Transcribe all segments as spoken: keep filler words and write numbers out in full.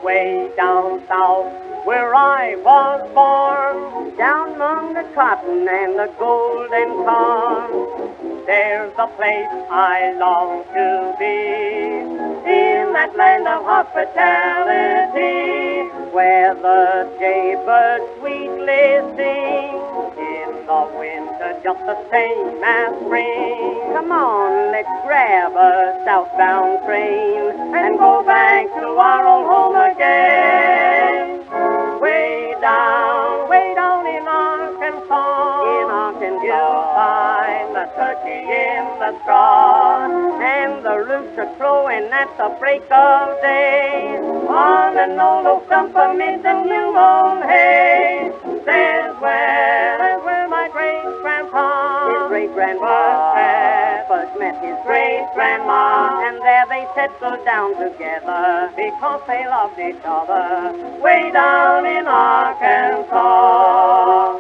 way down south where I was born, down among the cotton and the golden corn. There's a place I long to be, in that land of hospitality, where the jaybirds sweetly sing, in the winter just the same as spring. Come on, let's grab a southbound train and go back to our old home again. Way down, way down in Arkansas, in Arkansas, you'll find the turkey in the straw, and the roots are crowing at the break of day, on an old oak stump amid the new mown hay. There's where, there's where my great-grandpa, his great-grandpa, first met his great-grandma, and there they settled down together, because they loved each other, way down in Arkansas.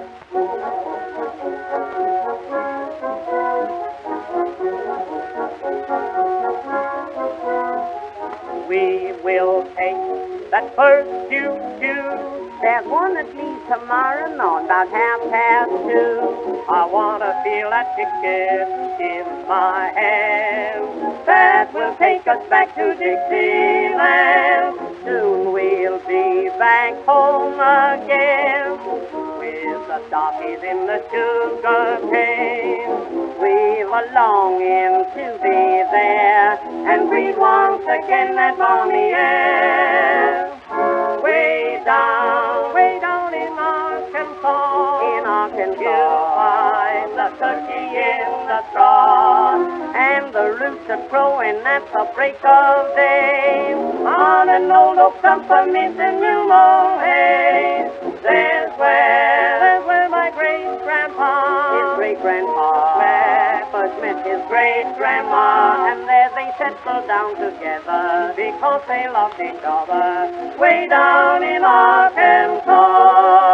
We will take that first choo-choo. There's one that leaves tomorrow morning about half past two. I want to feel that ticket in my hand. That will take us back to Dixieland. Soon we'll be back home again, with the darkies in the sugar cane. We've a longing to be there and breathe once again that balmy air. Way down, way down in Arkansas, in Arkansas, you'll find the turkey in the straw, and the roots are crowing at the break of day, on an old oak stump amid the new mown hay. There's where, there's where my great-grandpa, his great-grandpa, first met his great-grandma, and there they settled down together, because they loved each other, way down in Arkansas.